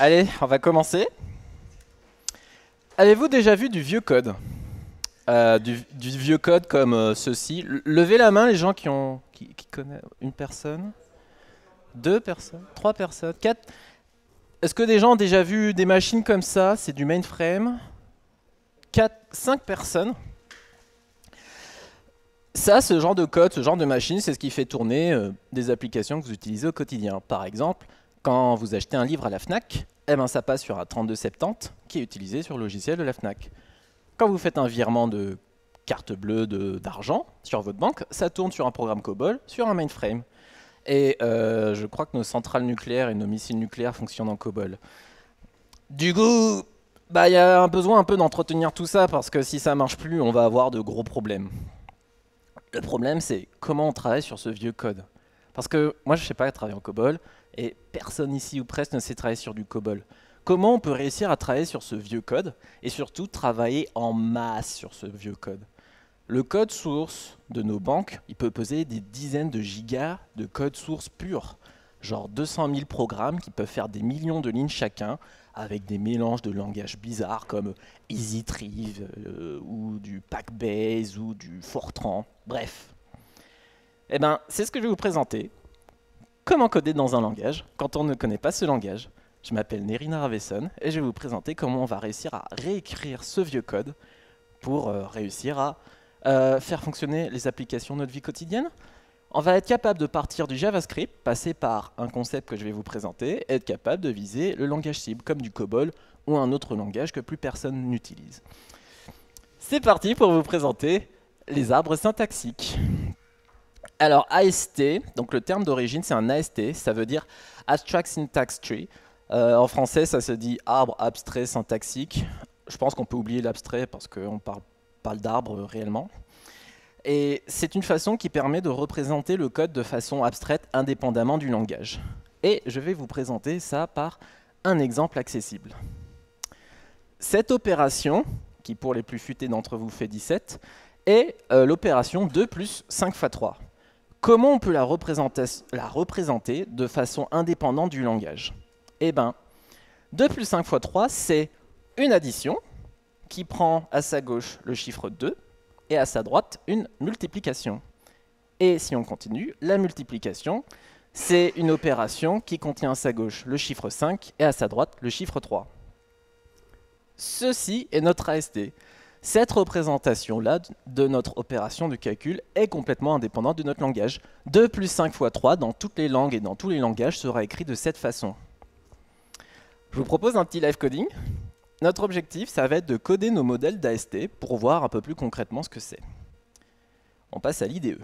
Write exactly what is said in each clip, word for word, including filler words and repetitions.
Allez, on va commencer. Avez-vous déjà vu du vieux code Euh, du, du vieux code comme euh, ceci. Le- Levez la main les gens qui ont qui, qui connaissent une personne, deux personnes, trois personnes, quatre. Est-ce que des gens ont déjà vu des machines comme ça? C'est du mainframe. Quatre, cinq personnes. Ça, ce genre de code, ce genre de machine, c'est ce qui fait tourner euh, des applications que vous utilisez au quotidien. Par exemple, quand vous achetez un livre à la Fnac, eh ben, ça passe sur un trente-deux soixante-dix qui est utilisé sur le logiciel de la Fnac. Quand vous faites un virement de carte bleue de- d'argent sur votre banque, ça tourne sur un programme COBOL, sur un mainframe. Et euh, je crois que nos centrales nucléaires et nos missiles nucléaires fonctionnent en COBOL. Du coup, bah, il y a un besoin un peu d'entretenir tout ça parce que si ça marche plus, on va avoir de gros problèmes. Le problème, c'est comment on travaille sur ce vieux code. Parce que moi, je ne sais pas travailler en COBOL, et personne ici ou presque ne sait travailler sur du COBOL. Comment on peut réussir à travailler sur ce vieux code, et surtout travailler en masse sur ce vieux code? Le code source de nos banques, il peut peser des dizaines de gigas de code source pur. Genre deux cent mille programmes qui peuvent faire des millions de lignes chacun, avec des mélanges de langages bizarres comme EasyTrieve, euh, ou du Packbase, ou du Fortran, bref. Eh ben, c'est ce que je vais vous présenter. Comment coder dans un langage quand on ne connaît pas ce langage. Je m'appelle Nerina Ravesson et je vais vous présenter comment on va réussir à réécrire ce vieux code pour euh, réussir à euh, faire fonctionner les applications de notre vie quotidienne. On va être capable de partir du JavaScript, passer par un concept que je vais vous présenter, et être capable de viser le langage cible, comme du COBOL ou un autre langage que plus personne n'utilise. C'est parti pour vous présenter les arbres syntaxiques. Alors A S T, donc le terme d'origine c'est un A S T, ça veut dire Abstract Syntax Tree. Euh, en français ça se dit arbre abstrait syntaxique. Je pense qu'on peut oublier l'abstrait parce qu'on parle, parle d'arbre réellement. Et c'est une façon qui permet de représenter le code de façon abstraite indépendamment du langage. Et je vais vous présenter ça par un exemple accessible. Cette opération, qui pour les plus futés d'entre vous fait dix-sept, est euh, l'opération deux plus cinq fois trois. Comment on peut la représenter, la représenter de façon indépendante du langage? Eh bien, deux plus cinq fois trois, c'est une addition qui prend à sa gauche le chiffre deux et à sa droite une multiplication. Et si on continue, la multiplication, c'est une opération qui contient à sa gauche le chiffre cinq et à sa droite le chiffre trois. Ceci est notre A S T. Cette représentation-là de notre opération de calcul est complètement indépendante de notre langage. deux plus cinq fois trois dans toutes les langues et dans tous les langages sera écrit de cette façon. Je vous propose un petit live coding. Notre objectif, ça va être de coder nos modèles d'A S T pour voir un peu plus concrètement ce que c'est. On passe à l'I D E.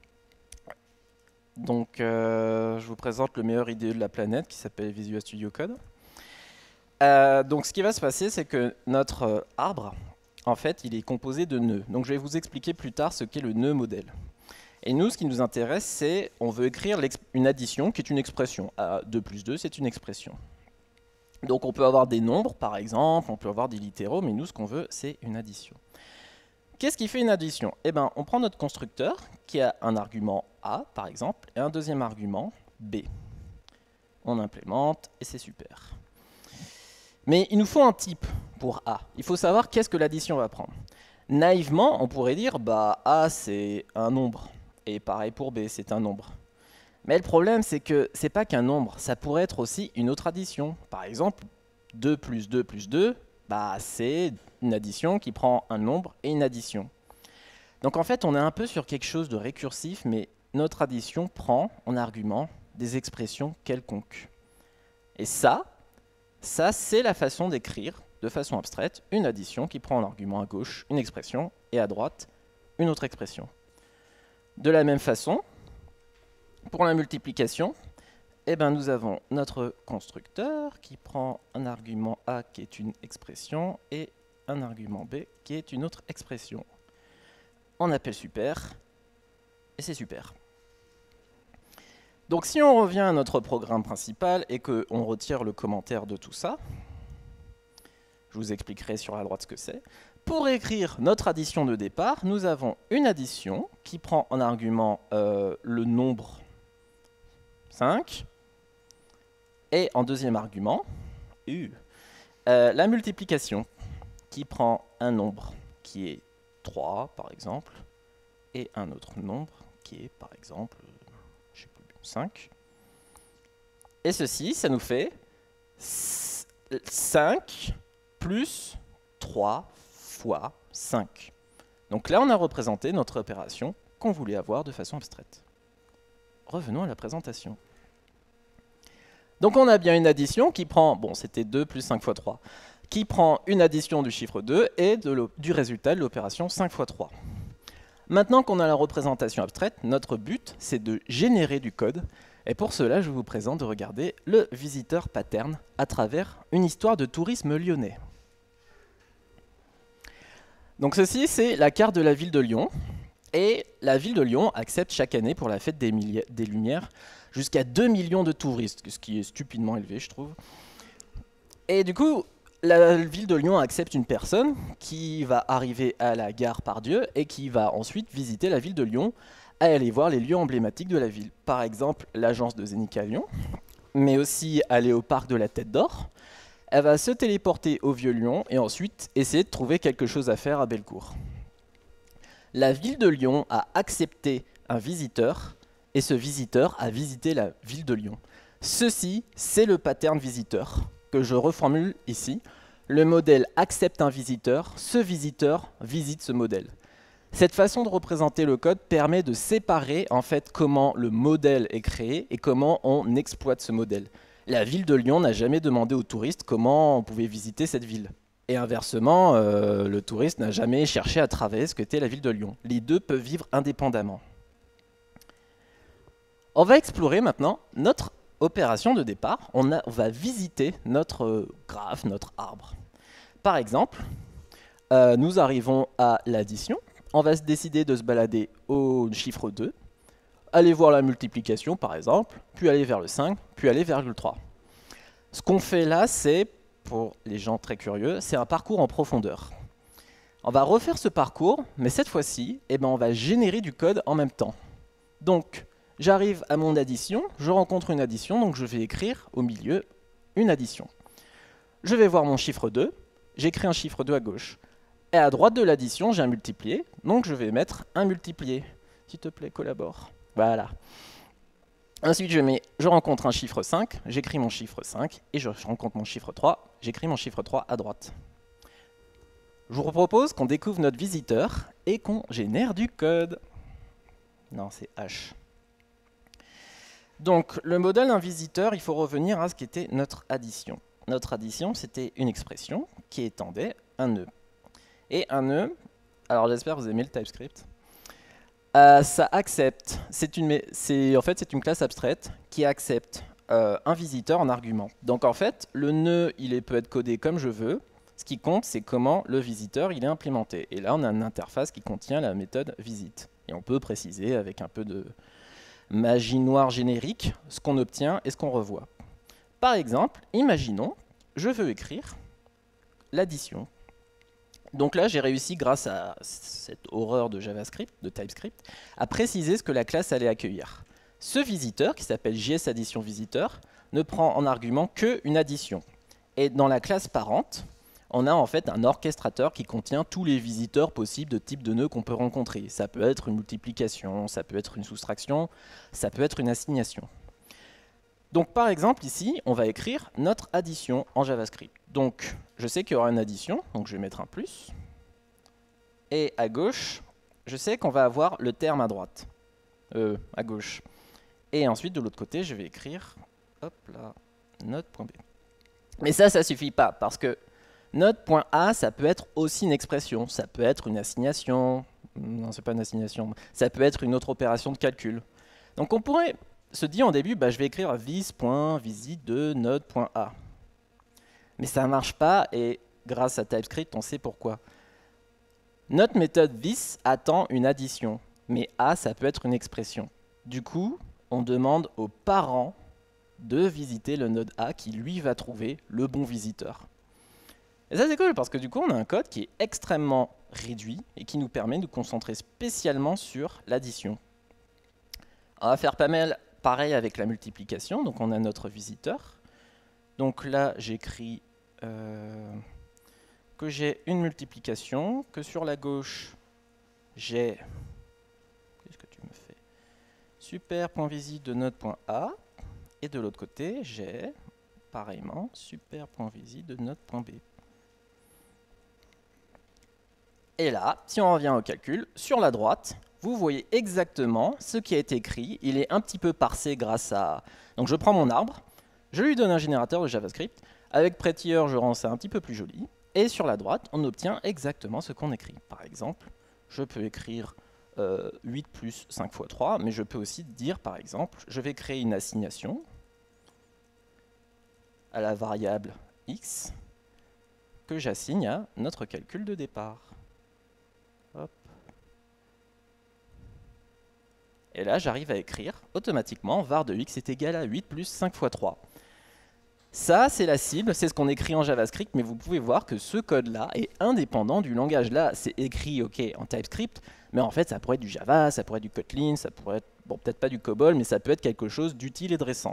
Donc, euh, je vous présente le meilleur I D E de la planète qui s'appelle Visual Studio Code. Euh, donc, ce qui va se passer, c'est que notre euh, arbre, en fait, il est composé de nœuds. Donc, je vais vous expliquer plus tard ce qu'est le nœud modèle. Et nous, ce qui nous intéresse, c'est on veut écrire une addition qui est une expression. Ah, deux plus deux, c'est une expression. Donc on peut avoir des nombres, par exemple, on peut avoir des littéraux, mais nous, ce qu'on veut, c'est une addition. Qu'est-ce qui fait une addition? Eh bien, on prend notre constructeur, qui a un argument A, par exemple, et un deuxième argument, B. On implémente, et c'est super. Mais il nous faut un type pour A. Il faut savoir qu'est-ce que l'addition va prendre. Naïvement, on pourrait dire, bah, A, c'est un nombre, et pareil pour B, c'est un nombre. Mais le problème, c'est que c'est pas qu'un nombre, ça pourrait être aussi une autre addition. Par exemple, deux plus deux plus deux, bah, c'est une addition qui prend un nombre et une addition. Donc en fait, on est un peu sur quelque chose de récursif, mais notre addition prend en argument des expressions quelconques. Et ça, ça c'est la façon d'écrire, de façon abstraite, une addition qui prend en argument à gauche une expression et à droite une autre expression. De la même façon, pour la multiplication, eh ben, nous avons notre constructeur qui prend un argument A qui est une expression et un argument B qui est une autre expression. On appelle super et c'est super. Donc si on revient à notre programme principal et qu'on retire le commentaire de tout ça, je vous expliquerai sur la droite ce que c'est. Pour écrire notre addition de départ, nous avons une addition qui prend en argument euh, le nombre cinq, et en deuxième argument, U. Euh, la multiplication qui prend un nombre qui est trois par exemple et un autre nombre qui est par exemple je sais plus, cinq. Et ceci, ça nous fait cinq plus trois fois cinq. Donc là, on a représenté notre opération qu'on voulait avoir de façon abstraite. Revenons à la présentation. Donc on a bien une addition qui prend, bon c'était deux plus cinq fois trois, qui prend une addition du chiffre deux et de du résultat de l'opération cinq fois trois. Maintenant qu'on a la représentation abstraite, notre but c'est de générer du code. Et pour cela, je vous présente de regarder le visiteur pattern à travers une histoire de tourisme lyonnais. Donc ceci, c'est la carte de la ville de Lyon. Et la ville de Lyon accepte chaque année pour la fête des, des Lumières jusqu'à deux millions de touristes, ce qui est stupidement élevé, je trouve. Et du coup, la ville de Lyon accepte une personne qui va arriver à la gare Pardieu et qui va ensuite visiter la ville de Lyon à aller voir les lieux emblématiques de la ville. Par exemple, l'agence de Zénith à Lyon, mais aussi aller au parc de la Tête d'Or. Elle va se téléporter au Vieux-Lyon et ensuite essayer de trouver quelque chose à faire à Bellecour. La ville de Lyon a accepté un visiteur et ce visiteur a visité la ville de Lyon. Ceci, c'est le pattern visiteur que je reformule ici. Le modèle accepte un visiteur, ce visiteur visite ce modèle. Cette façon de représenter le code permet de séparer en fait comment le modèle est créé et comment on exploite ce modèle. La ville de Lyon n'a jamais demandé aux touristes comment on pouvait visiter cette ville. Et inversement, euh, le touriste n'a jamais cherché à travailler ce qu'était la ville de Lyon. Les deux peuvent vivre indépendamment. On va explorer maintenant notre opération de départ. On, a, on va visiter notre graphe, notre arbre. Par exemple, euh, nous arrivons à l'addition. On va se décider de se balader au chiffre deux, aller voir la multiplication par exemple, puis aller vers le cinq, puis aller vers le trois. Ce qu'on fait là, c'est, pour les gens très curieux, c'est un parcours en profondeur. On va refaire ce parcours, mais cette fois-ci, eh ben, on va générer du code en même temps. Donc, j'arrive à mon addition, je rencontre une addition, donc je vais écrire au milieu une addition. Je vais voir mon chiffre deux, j'écris un chiffre deux à gauche. Et à droite de l'addition, j'ai un multiplié, donc je vais mettre un multiplié. S'il te plaît, collabore. Voilà. Ensuite, je, mets, je rencontre un chiffre cinq, j'écris mon chiffre cinq, et je rencontre mon chiffre trois, j'écris mon chiffre trois à droite. Je vous propose qu'on découvre notre visiteur et qu'on génère du code. Non, c'est H. Donc, le modèle d'un visiteur, il faut revenir à ce qu'était notre addition. Notre addition, c'était une expression qui étendait un nœud. Et un nœud, alors j'espère que vous aimez le TypeScript, euh, ça accepte, c'est une, c'est, en fait c'est une classe abstraite qui accepte euh, un visiteur en argument. Donc en fait, le nœud, il est, peut être codé comme je veux, ce qui compte c'est comment le visiteur il est implémenté. Et là on a une interface qui contient la méthode visite. Et on peut préciser avec un peu de magie noire générique ce qu'on obtient et ce qu'on revoit. Par exemple, imaginons, je veux écrire l'addition. Donc là, j'ai réussi, grâce à cette horreur de JavaScript, de TypeScript, à préciser ce que la classe allait accueillir. Ce visiteur, qui s'appelle JSAdditionVisiteur, ne prend en argument qu'une addition. Et dans la classe parente, on a en fait un orchestrateur qui contient tous les visiteurs possibles de type de nœud qu'on peut rencontrer. Ça peut être une multiplication, ça peut être une soustraction, ça peut être une assignation. Donc par exemple ici, on va écrire notre addition en JavaScript. Donc je sais qu'il y aura une addition, donc je vais mettre un plus. Et à gauche, je sais qu'on va avoir le terme à droite, euh, à gauche. Et ensuite de l'autre côté, je vais écrire, hop là, note.b. Mais ça, ça suffit pas, parce que note.a, ça peut être aussi une expression, ça peut être une assignation, non c'est pas une assignation, ça peut être une autre opération de calcul. Donc on pourrait se dire en début, bah, je vais écrire vis.visite de node.a. Mais ça ne marche pas et grâce à TypeScript, on sait pourquoi. Notre méthode vis attend une addition, mais a, ça peut être une expression. Du coup, on demande aux parents de visiter le node A qui, lui, va trouver le bon visiteur. Et ça, c'est cool parce que du coup, on a un code qui est extrêmement réduit et qui nous permet de nous concentrer spécialement sur l'addition. On va faire pas mal pareil avec la multiplication, donc on a notre visiteur. Donc là, j'écris euh, que j'ai une multiplication, que sur la gauche, j'ai... Qu'est-ce que tu me fais? Super.visit de note.a. Et de l'autre côté, j'ai, pareillement, super.visit de note.b. Et là, si on revient au calcul, sur la droite, vous voyez exactement ce qui a été écrit. Il est un petit peu parsé grâce à... Donc je prends mon arbre, je lui donne un générateur de JavaScript. Avec Prettier, je rends ça un petit peu plus joli. Et sur la droite, on obtient exactement ce qu'on écrit. Par exemple, je peux écrire euh, huit plus cinq fois trois, mais je peux aussi dire, par exemple, je vais créer une assignation à la variable x que j'assigne à notre calcul de départ. Hop. Et là, j'arrive à écrire automatiquement var de x est égal à huit plus cinq fois trois. Ça, c'est la cible, c'est ce qu'on écrit en JavaScript, mais vous pouvez voir que ce code-là est indépendant du langage. Là, c'est écrit ok en TypeScript, mais en fait, ça pourrait être du Java, ça pourrait être du Kotlin, ça pourrait être, bon, peut-être pas du COBOL, mais ça peut être quelque chose d'utile et de récent.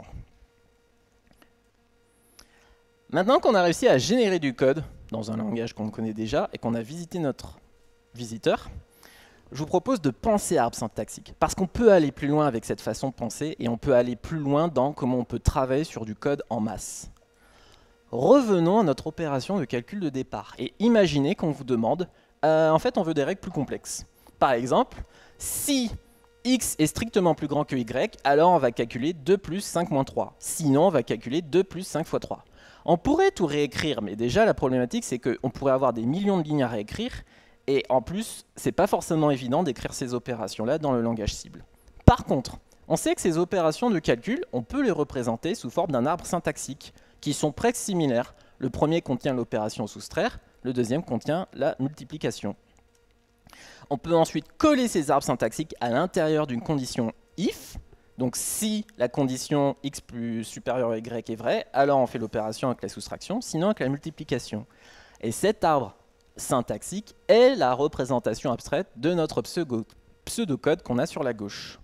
Maintenant qu'on a réussi à générer du code dans un langage qu'on connaît déjà et qu'on a visité notre visiteur, je vous propose de penser à arbre syntaxique. Parce qu'on peut aller plus loin avec cette façon de penser et on peut aller plus loin dans comment on peut travailler sur du code en masse. Revenons à notre opération de calcul de départ et imaginez qu'on vous demande, euh, en fait on veut des règles plus complexes. Par exemple, si x est strictement plus grand que y, alors on va calculer deux plus cinq moins trois. Sinon on va calculer deux plus cinq fois trois. On pourrait tout réécrire, mais déjà la problématique c'est qu'on pourrait avoir des millions de lignes à réécrire. Et en plus, c'est pas forcément évident d'écrire ces opérations-là dans le langage cible. Par contre, on sait que ces opérations de calcul, on peut les représenter sous forme d'un arbre syntaxique, qui sont presque similaires. Le premier contient l'opération soustraire, le deuxième contient la multiplication. On peut ensuite coller ces arbres syntaxiques à l'intérieur d'une condition if. Donc si la condition x plus supérieure à y est vraie, alors on fait l'opération avec la soustraction, sinon avec la multiplication. Et cet arbre syntaxique est la représentation abstraite de notre pseudocode qu'on a sur la gauche.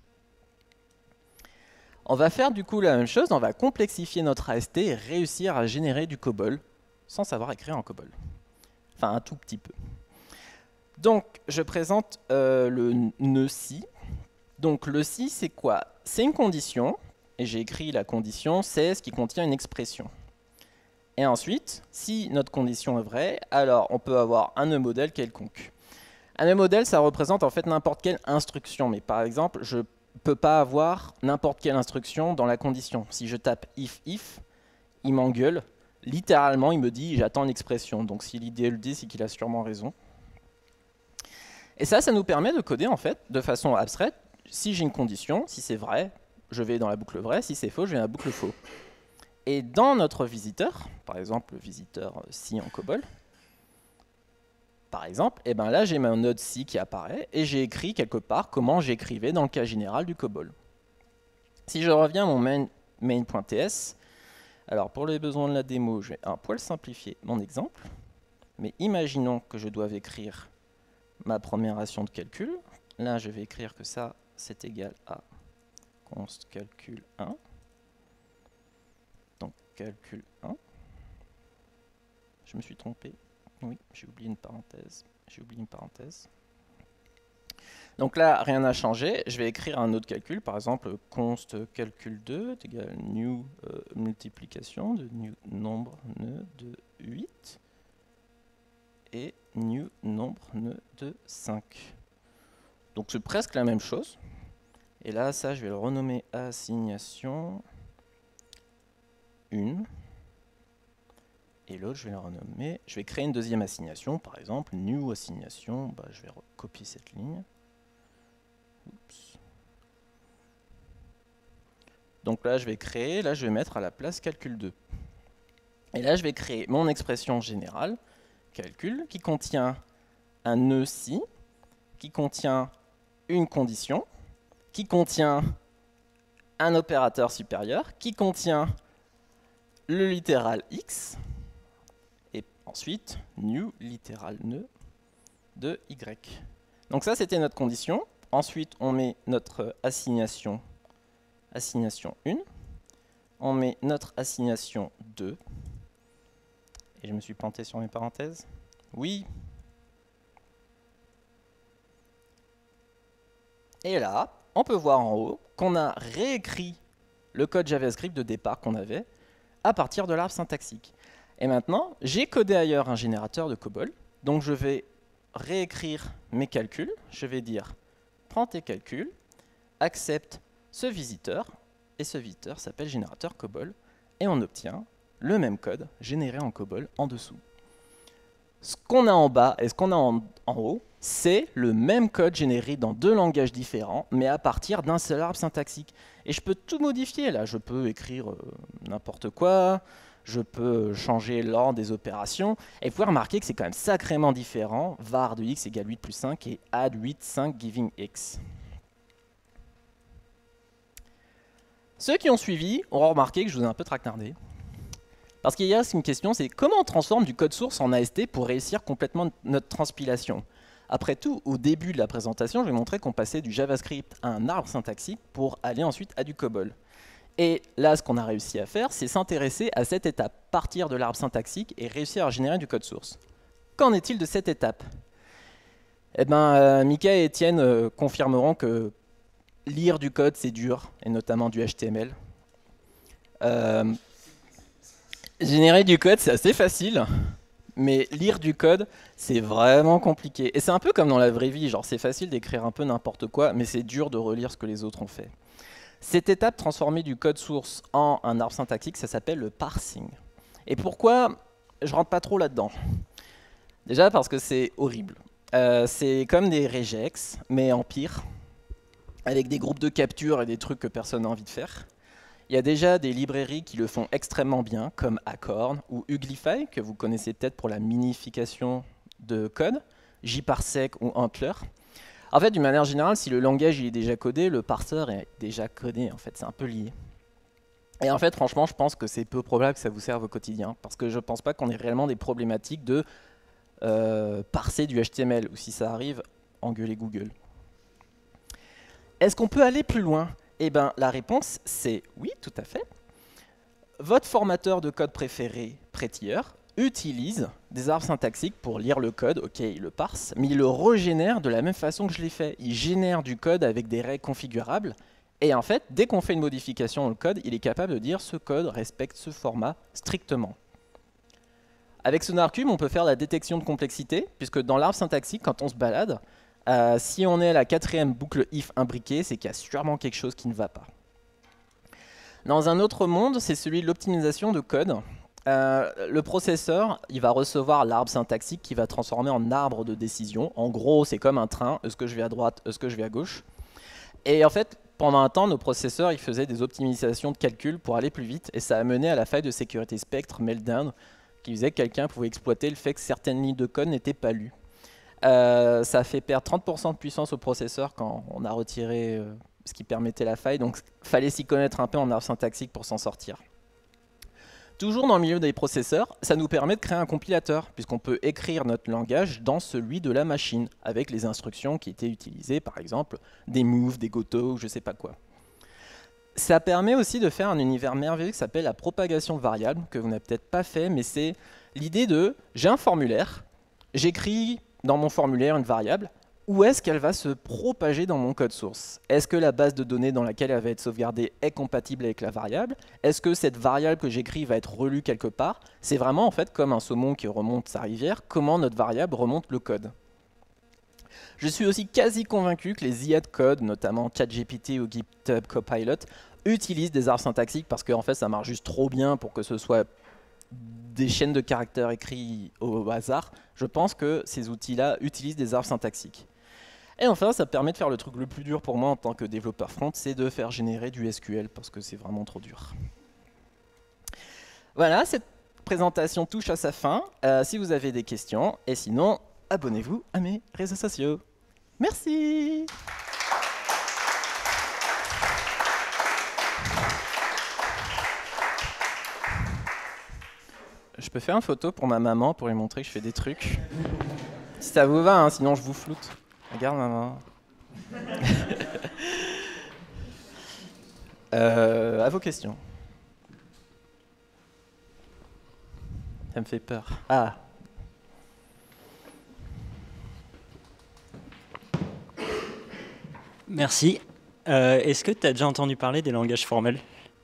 On va faire du coup la même chose, on va complexifier notre A S T et réussir à générer du COBOL sans savoir écrire en COBOL. Enfin un tout petit peu. Donc je présente euh, le nœud si. Donc le si c'est quoi? C'est une condition, et j'ai écrit la condition, c'est ce qui contient une expression. Et ensuite, si notre condition est vraie, alors on peut avoir un nœud modèle quelconque. Un nœud modèle, ça représente en fait n'importe quelle instruction. Mais par exemple, je ne peux pas avoir n'importe quelle instruction dans la condition. Si je tape if, if, il m'engueule. Littéralement, il me dit j'attends une expression. Donc s'il dit le dit, c'est qu'il a sûrement raison. Et ça, ça nous permet de coder en fait de façon abstraite. Si j'ai une condition, si c'est vrai, je vais dans la boucle vraie. Si c'est faux, je vais dans la boucle faux. Et dans notre visiteur, par exemple le visiteur si en COBOL, par exemple, et ben là j'ai mon node si qui apparaît et j'ai écrit quelque part comment j'écrivais dans le cas général du COBOL. Si je reviens à mon main, main.ts, alors pour les besoins de la démo, je vais un poil simplifier mon exemple, mais imaginons que je doive écrire ma première ration de calcul. Là je vais écrire que ça c'est égal à const calcul un. Calcul un. Je me suis trompé. Oui, j'ai oublié une parenthèse. J'ai oublié une parenthèse. Donc là, rien n'a changé. Je vais écrire un autre calcul. Par exemple, const calcul deux est égal à new euh, multiplication de new nombre nœud de huit et new nombre nœud de cinq. Donc c'est presque la même chose. Et là, ça, je vais le renommer assignation une. Et l'autre, je vais le renommer. Je vais créer une deuxième assignation, par exemple, new assignation. Bah, je vais recopier cette ligne. Oups. Donc là, je vais créer, là, je vais mettre à la place calcul deux. Et là, je vais créer mon expression générale, calcul, qui contient un nœud si, qui contient une condition, qui contient un opérateur supérieur, qui contient le littéral x, et ensuite new littéral nœud de y. Donc ça, c'était notre condition. Ensuite, on met notre assignation, assignation un. On met notre assignation deux. Et je me suis planté sur mes parenthèses. Oui. Et là, on peut voir en haut qu'on a réécrit le code JavaScript de départ qu'on avait à partir de l'arbre syntaxique. Et maintenant, j'ai codé ailleurs un générateur de COBOL. Donc je vais réécrire mes calculs. Je vais dire, prends tes calculs, accepte ce visiteur. Et ce visiteur s'appelle générateur COBOL. Et on obtient le même code généré en COBOL en dessous. Ce qu'on a en bas et ce qu'on a en, en haut, c'est le même code généré dans deux langages différents, mais à partir d'un seul arbre syntaxique. Et je peux tout modifier là. Je peux écrire euh, n'importe quoi. Je peux changer l'ordre des opérations. Et vous pouvez remarquer que c'est quand même sacrément différent. Var de x égale huit plus cinq et add huit, cinq, giving x. Ceux qui ont suivi auront remarqué que je vous ai un peu traquenardé. Parce qu'il y a une question, c'est comment on transforme du code source en A S T pour réussir complètement notre transpilation. Après tout, au début de la présentation, je vais montrer qu'on passait du JavaScript à un arbre syntaxique pour aller ensuite à du COBOL. Et là, ce qu'on a réussi à faire, c'est s'intéresser à cette étape, partir de l'arbre syntaxique et réussir à générer du code source. Qu'en est-il de cette étape? Eh bien, euh, Mika et Étienne euh, confirmeront que lire du code, c'est dur, et notamment du H T M L. Euh, générer du code, c'est assez facile, mais lire du code, c'est vraiment compliqué. Et c'est un peu comme dans la vraie vie, genre c'est facile d'écrire un peu n'importe quoi, mais c'est dur de relire ce que les autres ont fait. Cette étape, transformer du code source en un arbre syntaxique, ça s'appelle le parsing. Et pourquoi je rentre pas trop là-dedans? Déjà parce que c'est horrible. Euh, c'est comme des regex, mais en pire, avec des groupes de capture et des trucs que personne n'a envie de faire. Il y a déjà des librairies qui le font extrêmement bien, comme Acorn ou Uglify, que vous connaissez peut-être pour la minification de code, JParsec ou Antler. En fait, d'une manière générale, si le langage il est déjà codé, le parseur est déjà codé. En fait, c'est un peu lié. Et en fait, franchement, je pense que c'est peu probable que ça vous serve au quotidien, parce que je ne pense pas qu'on ait réellement des problématiques de euh, parser du H T M L, ou si ça arrive, engueuler Google. Est-ce qu'on peut aller plus loin? Eh bien, la réponse, c'est oui, tout à fait. Votre formateur de code préféré, Prettier, utilise des arbres syntaxiques pour lire le code. Ok, il le parse, mais il le régénère de la même façon que je l'ai fait. Il génère du code avec des règles configurables. Et en fait, dès qu'on fait une modification dans le code, il est capable de dire ce code respecte ce format strictement. Avec SonarCube, on peut faire la détection de complexité, puisque dans l'arbre syntaxique, quand on se balade, euh, si on est à la quatrième boucle if imbriquée, c'est qu'il y a sûrement quelque chose qui ne va pas. Dans un autre monde, c'est celui de l'optimisation de code. Euh, le processeur, il va recevoir l'arbre syntaxique qui va transformer en arbre de décision. En gros, c'est comme un train, est-ce que je vais à droite, est-ce que je vais à gauche. Et en fait, pendant un temps, nos processeurs ils faisaient des optimisations de calcul pour aller plus vite, et ça a mené à la faille de sécurité Spectre Meltdown, qui disait que quelqu'un pouvait exploiter le fait que certaines lignes de code n'étaient pas lues. Euh, ça a fait perdre trente pour cent de puissance au processeur quand on a retiré euh, ce qui permettait la faille, donc il fallait s'y connaître un peu en arbre syntaxique pour s'en sortir. Toujours dans le milieu des processeurs, ça nous permet de créer un compilateur, puisqu'on peut écrire notre langage dans celui de la machine, avec les instructions qui étaient utilisées, par exemple des moves, des goto, je ne sais pas quoi. Ça permet aussi de faire un univers merveilleux qui s'appelle la propagation de variables, que vous n'avez peut-être pas fait, mais c'est l'idée de, j'ai un formulaire, j'écris dans mon formulaire une variable, où est-ce qu'elle va se propager dans mon code source? Est-ce que la base de données dans laquelle elle va être sauvegardée est compatible avec la variable? Est-ce que cette variable que j'écris va être relue quelque part? C'est vraiment en fait comme un saumon qui remonte sa rivière, comment notre variable remonte le code. Je suis aussi quasi convaincu que les I A de code, notamment ChatGPT ou GitHub Copilot, utilisent des arbres syntaxiques parce qu'en fait ça marche juste trop bien pour que ce soit des chaînes de caractères écrits au hasard. Je pense que ces outils-là utilisent des arbres syntaxiques. Et enfin, ça permet de faire le truc le plus dur pour moi en tant que développeur front, c'est de faire générer du S Q L parce que c'est vraiment trop dur. Voilà, cette présentation touche à sa fin. Euh, si vous avez des questions, et sinon, abonnez-vous à mes réseaux sociaux. Merci. Je peux faire une photo pour ma maman pour lui montrer que je fais des trucs. Si ça vous va, hein, sinon je vous floute. Regarde maman. euh, à vos questions. Ça me fait peur. Ah. Merci. Euh, Est-ce que tu as déjà entendu parler des langages formels?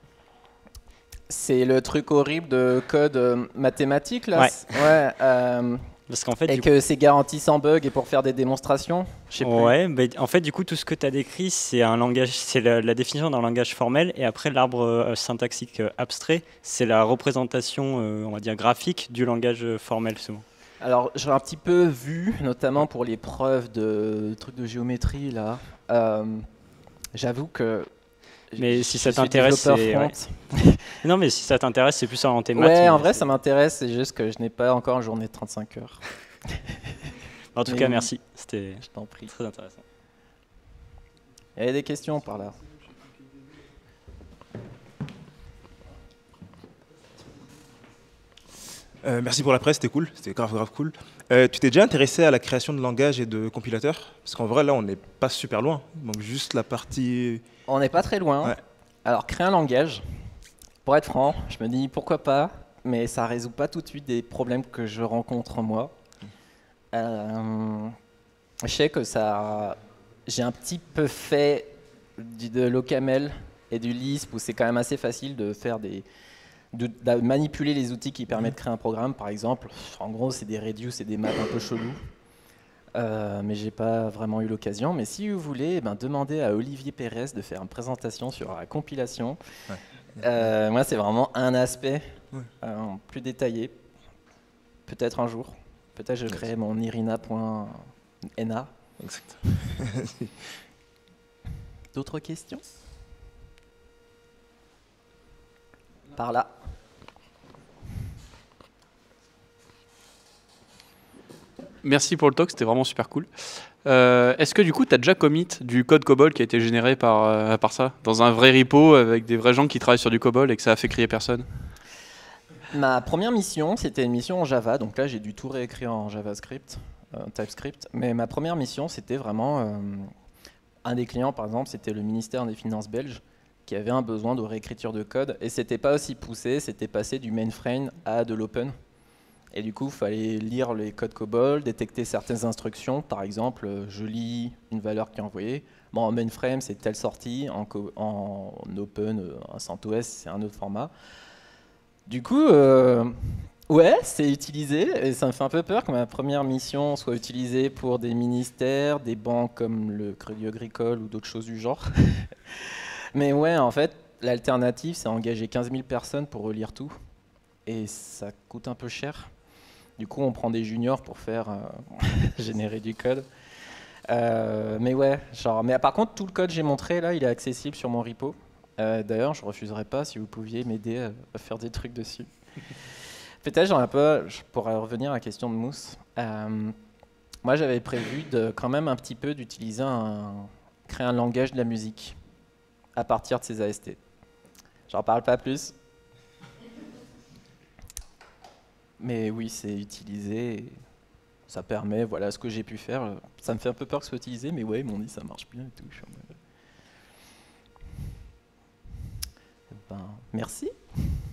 C'est le truc horrible de code euh, mathématique, là. Ouais. Ouais, euh, Parce qu'en fait, et du que c'est garanti sans bug et pour faire des démonstrations. Je sais plus. Ouais, bah, en fait, du coup, tout ce que tu as décrit, c'est un langage, c'est la, la définition d'un langage formel, et après l'arbre euh, syntaxique euh, abstrait, c'est la représentation, euh, on va dire, graphique du langage euh, formel, souvent. Alors, j'ai un petit peu vu, notamment pour les preuves de trucs de géométrie, là. Euh, J'avoue que. Mais je- si je ça suis t'intéresse, développeur c'est- front. Non, mais si ça t'intéresse, c'est plus orienté maths. Ouais, mais en vrai, c'est- ça m'intéresse, c'est juste que je n'ai pas encore une journée de trente-cinq heures. En tout Mais cas, oui. merci. C'était Je t'en prie. très intéressant. Il y avait des questions par là. Euh, merci pour la presse, c'était cool, c'était grave grave cool. Euh, tu t'es déjà intéressé à la création de langages et de compilateurs? Parce qu'en vrai là on n'est pas super loin, donc juste la partie... On n'est pas très loin. Ouais. Alors, créer un langage, pour être franc, je me dis pourquoi pas, mais ça résout pas tout de suite des problèmes que je rencontre moi. Euh, je sais que ça, j'ai un petit peu fait du, de l'OCaml et du Lisp où c'est quand même assez facile de faire des, de, de manipuler les outils qui permettent de créer un programme, par exemple. En gros, c'est des reduce et des maths un peu chelous. Euh, mais j'ai pas vraiment eu l'occasion. Mais si vous voulez, eh ben, demandez à Olivier Pérez de faire une présentation sur la compilation. Ouais. Euh, moi, c'est vraiment un aspect Ouais. euh, plus détaillé. Peut-être un jour. Peut-être je crée mon irina point n a. Exact. D'autres questions? Par là. Merci pour le talk, c'était vraiment super cool. Euh, Est-ce que du coup, tu as déjà commit du code COBOL qui a été généré par, euh, par ça, dans un vrai repo avec des vrais gens qui travaillent sur du COBOL et que ça a fait crier personne? Ma première mission, c'était une mission en Java. Donc là, j'ai dû tout réécrire en JavaScript, euh, TypeScript. Mais ma première mission, c'était vraiment... euh, un des clients, par exemple, c'était le ministère des Finances belge qui avait un besoin de réécriture de code. Et c'était pas aussi poussé, c'était passé du mainframe à de l'open. Et du coup, il fallait lire les codes COBOL, détecter certaines instructions. Par exemple, euh, je lis une valeur qui est envoyée. Bon, en mainframe, c'est telle sortie. En, co- en open, euh, en CentOS, c'est un autre format. Du coup, euh, ouais, c'est utilisé. Et ça me fait un peu peur que ma première mission soit utilisée pour des ministères, des banques comme le Crédit Agricole ou d'autres choses du genre. Mais ouais, en fait, l'alternative, c'est engager quinze mille personnes pour relire tout. Et ça coûte un peu cher. Du coup, on prend des juniors pour faire euh, générer du code. Euh, mais ouais, genre, mais par contre, tout le code que j'ai montré là, il est accessible sur mon repo. Euh, D'ailleurs, je ne refuserais pas si vous pouviez m'aider à, à faire des trucs dessus. Peut-être, j'en ai pas. Je pourrais revenir à la question de Mousse. Euh, moi, j'avais prévu de quand même un petit peu d'utiliser un, créer un langage de la musique à partir de ces A S T. J'en parle pas plus. Mais oui, c'est utilisé, et ça permet, voilà ce que j'ai pu faire. Ça me fait un peu peur que ce soit utilisé, mais ouais, ils m'ont dit ça marche bien et tout. Je suis en mode... Ben, merci.